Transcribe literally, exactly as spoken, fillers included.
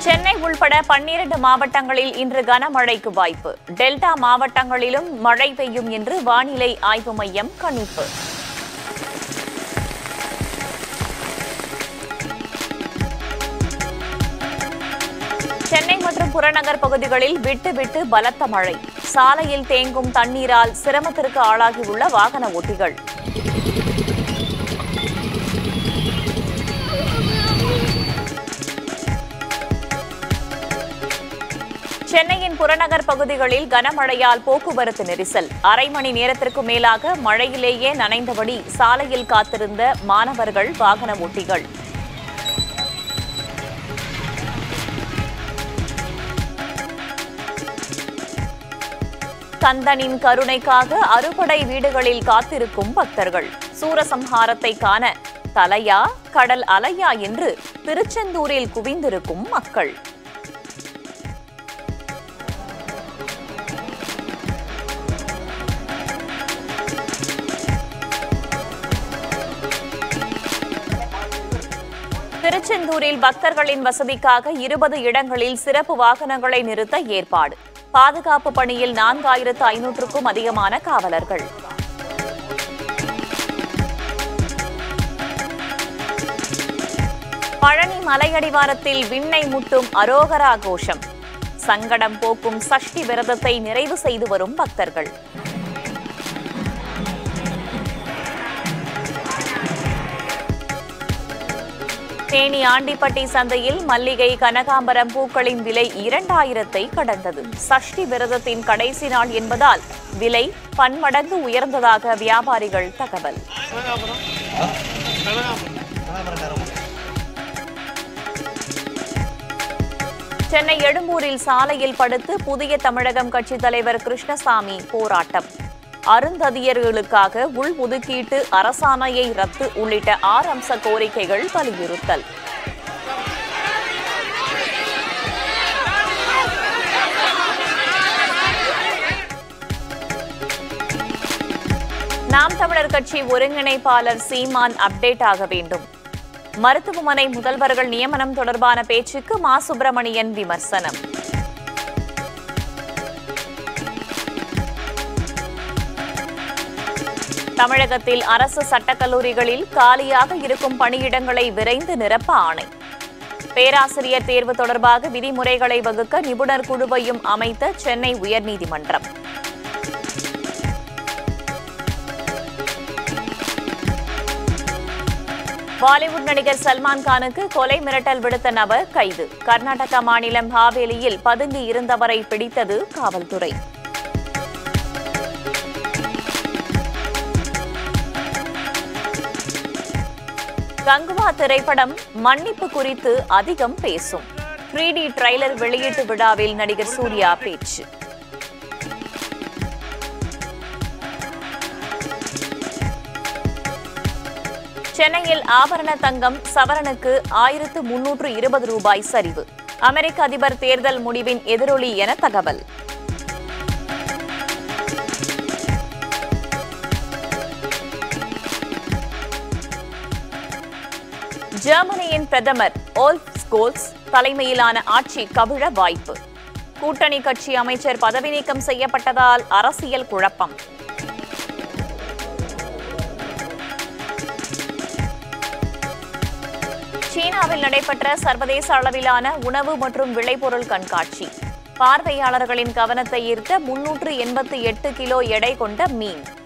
சென்னை உள்பட பன்னிரண்டு மாவட்டங்களில் இன்று கனமழைக்கு வாய்ப்பு. டெல்டா மாவட்டங்களிலும் மழை பெய்யும் என்று வானிலை ஆய்வு மையம் கணிப்பு. சென்னை மற்றும் புறநகர் பகுதிகளில் விட்டு விட்டு பலத்த மழை. சாலையில் தேங்கும் தண்ணீரால் சிரமத்திற்கு ஆளாகியுள்ள வாகன ஓட்டிகள். சென்னையின் புறநகர் பகுதிகளில் கனமழையால் போக்குவரத்து நெரிசல். அரை மணி நேரத்திற்கு மேலாக மழையிலேயே நனைந்தபடி சாலையில் காத்திருந்த மாணவர்கள், வாகன ஓட்டிகள். கந்தனின் கருணைக்காக அறுபடை வீடுகளில் காத்திருக்கும் பக்தர்கள். சூரசம்ஹாரத்தை காண தலையா கடல் அலையா என்று திருச்செந்தூரில் குவிந்திருக்கும் மக்கள். திருச்செந்தூரில் பக்தர்களின் வசதிக்காக இருபது இடங்களில் சிறப்பு வாகனங்களை நிறுத்த ஏற்பாடு. பாதுகாப்பு பணியில் நான்காயிரத்து ஐநூற்றுக்கும் அதிகமான காவலர்கள். பழனி மலையடிவாரத்தில் விண்ணை முட்டும் அரோகரா கோஷம். சங்கடம் போக்கும் சஷ்டி விரதத்தை நிறைவு செய்து வரும் பக்தர்கள். தேனி ஆண்டிப்பட்டி சந்தையில் மல்லிகை, கனகாம்பரம் பூக்களின் விலை இரண்டாயிரத்தை கடந்தது. சஷ்டி விரதத்தின் கடைசி நாள் என்பதால் விலை பன்மடங்கு உயர்ந்ததாக வியாபாரிகள் தகவல். சென்னை எழும்பூரில் சாலையில் படுத்து புதிய தமிழகம் கட்சித் தலைவர் கிருஷ்ணசாமி போராட்டம். அருந்ததியர்களுக்காக உள்ஒதுக்கீட்டு அரசாணையை ரத்து உள்ளிட்ட ஆறு அம்ச கோரிக்கைகள் வலியுறுத்தல். நாம் தமிழர் கட்சி ஒருங்கிணைப்பாளர் சீமான் அப்டேட் ஆக வேண்டும். மருத்துவமனை முதல்வர்கள் நியமனம் தொடர்பான பேச்சுக்கு மா சுப்பிரமணியன் விமர்சனம். தமிழகத்தில் அரசு சட்டக்கல்லூரிகளில் காலியாக இருக்கும் பணியிடங்களை விரைந்து நிரப்ப ஆணை. பேராசிரியர் தேர்வு தொடர்பாக விதிமுறைகளை வகுக்க நிபுணர் குழுவையும் அமைத்த சென்னை உயர்நீதிமன்றம். பாலிவுட் நடிகர் சல்மான் கானுக்கு கொலை மிரட்டல் விடுத்த நபர் கைது. கர்நாடக மாநிலம் ஹாவேலியில் பதுங்கி இருந்தவரை பிடித்தது காவல்துறை. கங்குவா திரைப்படம் மன்னிப்பு குறித்து அதிகம் பேசும். த்ரீ டி ட்ரைலர் வெளியீட்டு விழாவில் நடிகர் சூர்யா பேச்சு. சென்னையில் ஆபரண தங்கம் சவரனுக்கு ஆயிரத்து முன்னூற்று இருபது ரூபாய் சரிவு. அமெரிக்க அதிபர் தேர்தல் முடிவின் எதிரொலி என தகவல். ஜெர்மனியின் பிரதமர் ஓல்ஃப் ஸ்கோல்ஸ் தலைமையிலான ஆட்சி கவிழ வாய்ப்பு. கூட்டணி கட்சி அமைச்சர் பதவி நீக்கம் செய்யப்பட்டதால் அரசியல் குழப்பம். சீனாவில் நடைபெற்ற சர்வதேச அளவிலான உணவு மற்றும் விளைபொருள் கண்காட்சி. பார்வையாளர்களின் கவனத்தை ஈர்த்த முன்னூற்று எண்பத்தி எட்டு கிலோ எடை கொண்ட மீன்.